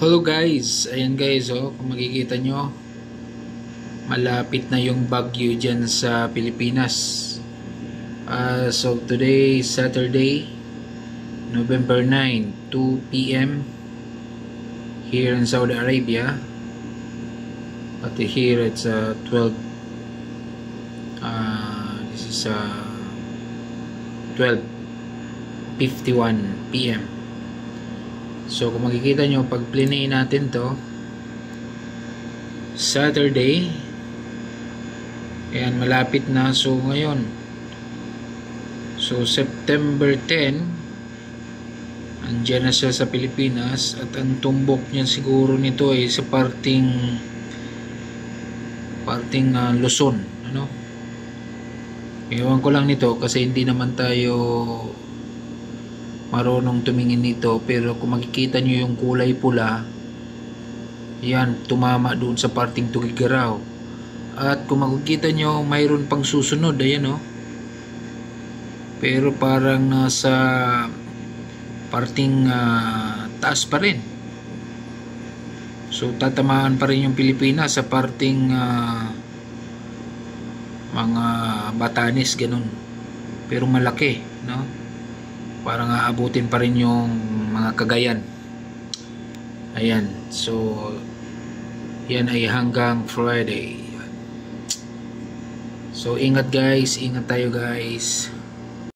Hello guys, ayan guys, kung makikita nyo, malapit na yung bagyo dyan sa Pilipinas. So today, Saturday, November 9, 2 p.m. here in Saudi Arabia. But here it's 12. This is 12:51 p.m. So kung makikita nyo, pag plinayin natin to Saturday, ayan, malapit na. So ngayon, so September 10, andyan na siya sa Pilipinas. At ang tumbok niya siguro nito ay sa parting Luzon, ano? Ewan ko lang nito kasi hindi naman tayo marunong tumingin nito, pero kung makikita nyo yung kulay pula, yan, tumama doon sa parting Tugigaraw. At kung makikita nyo, mayroon pang susunod, ayan pero parang nasa parting taas pa rin. So tatamaan pa rin yung Pilipinas sa parting mga Batanes, ganun, pero malaki, no? Parang aabutin pa rin yung mga Cagayan. Ayan, so yan ay hanggang Friday. So ingat guys, ingat tayo guys.